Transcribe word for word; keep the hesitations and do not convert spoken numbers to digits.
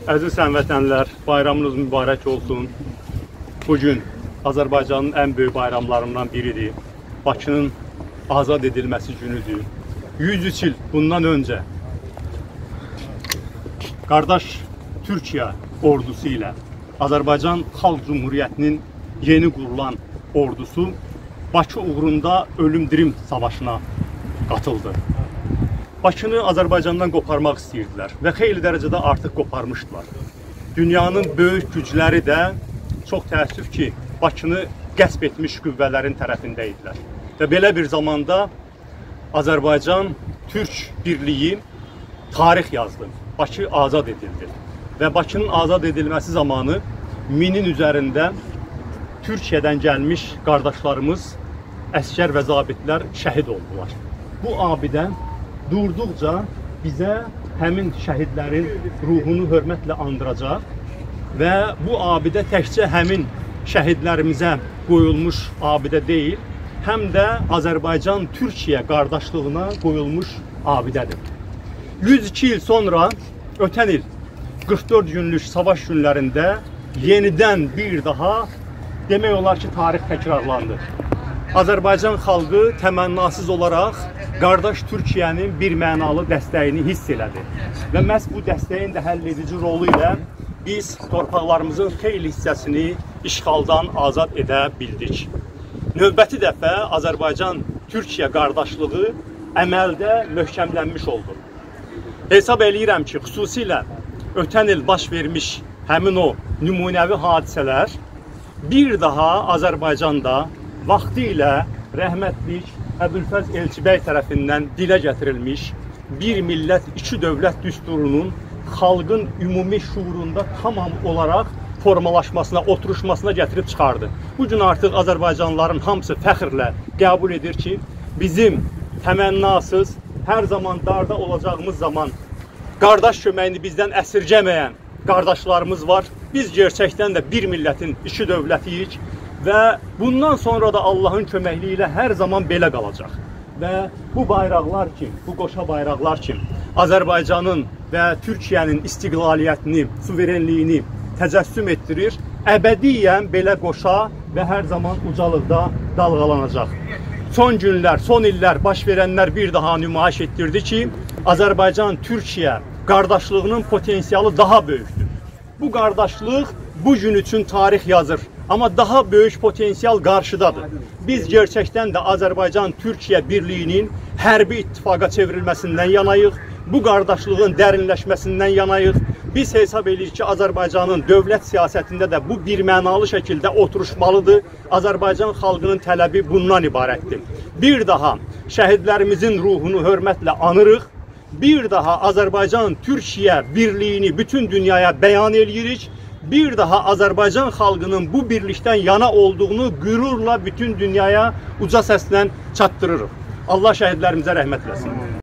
Əziz həmvətənlər, bayramınız mübarək olsun. Bugün Azərbaycanın ən böyük bayramlarından biridir. Bakının azad edilməsi günüdür. yüz üç il bundan öncə qardaş Türkiyə ordusu ilə Azərbaycan Xalq Cumhuriyyətinin yeni qurulan ordusu Bakı uğrunda ölüm-dirim savaşına qatıldı. Bakını Azərbaycandan qoparmaq istəyirdilər və xeyli dərəcədə artıq qoparmışdılar. Dünyanın böyük gücləri də çox təəssüf ki, Bakını qəsb etmiş qüvvələrin tərəfində idilər. Və belə bir zamanda Azərbaycan-Türk birliyi tarix yazdı. Bakı azad edildi. Və Bakının azad edilməsi zamanı minin üzərində Türkiyədən gəlmiş qardaşlarımız, əskər və zabitlər şəhid oldular. Bu abidə durduqca bizə həmin şəhidlərin ruhunu hörmətlə andıracaq və bu abidə təkcə həmin şəhidlərimizə qoyulmuş abidə deyil, həm də Azərbaycan-Türkiyə qardaşlığına qoyulmuş abidədir. yüz iki il sonra, ötən il qırx dörd günlük savaş günlərində yenidən bir daha demək olar ki, tarix təkrarlandı. Azərbaycan xalqı təmənnasız olaraq qardaş Türkiyənin bir mənalı dəstəyini hiss elədi. Və məhz bu dəstəyin də həll edici rolu ilə biz torpaqlarımızın xeyli hissəsini işğaldan azad edə bildik. Növbəti dəfə Azərbaycan-Türkiyə qardaşlığı əməldə möhkəmlənmiş oldu. Hesab eləyirəm ki, xüsusilə ötən il baş vermiş həmin o nümunəvi hadisələr bir daha Azərbaycanda vaxtı ilə rəhmətlik Əbülfəz Elçibəy tərəfindən dilə gətirilmiş bir millət, iki dövlət düsturunun xalqın ümumi şuurunda tamam olaraq formalaşmasına, oturuşmasına gətirib çıxardı. Bugün artıq Azərbaycanlıların hamısı fəxrlə qəbul edir ki, bizim təmənnasız, hər zaman darda olacağımız zaman qardaş köməyini bizdən əsirgəməyən qardaşlarımız var. Biz gerçəkdən də bir millətin, iki dövlətiyik. Və bundan sonra da Allahın köməkliyi ilə hər zaman belə qalacaq. Və bu bayraqlar kim, bu qoşa bayraqlar kim Azərbaycanın və Türkiyənin istiqlaliyyətini, suverenliyini təcəssüm etdirir. Əbədiyyən belə qoşa və hər zaman ucalıqda dalğalanacaq. Son günlər, son illər baş verənlər bir daha nümayiş etdirdi ki, Azərbaycan-Türkiyə qardaşlığının potensialı daha böyükdür. Bu qardaşlıq bu gün üçün tarix yazır. Amma daha böyük potensial qarşıdadır. Biz gerçəkdən də Azərbaycan-Türkiyə birliyinin hərbi ittifaqa çevrilməsindən yanayıq. Bu qardaşlığın dərinləşməsindən yanayıq. Biz hesab edirik ki, Azərbaycanın dövlət siyasətində də bu bir mənalı şəkildə oturuşmalıdır. Azərbaycan xalqının tələbi bundan ibarətdir. Bir daha şəhidlərimizin ruhunu hörmətlə anırıq. Bir daha Azərbaycan-Türkiyə birliyini bütün dünyaya bəyan edirik. Bir daha Azərbaycan xalqının bu birlikdən yana olduğunu qürurla bütün dünyaya uca səslə çatdırırıq. Allah şəhidlərimizə rəhmət eləsin.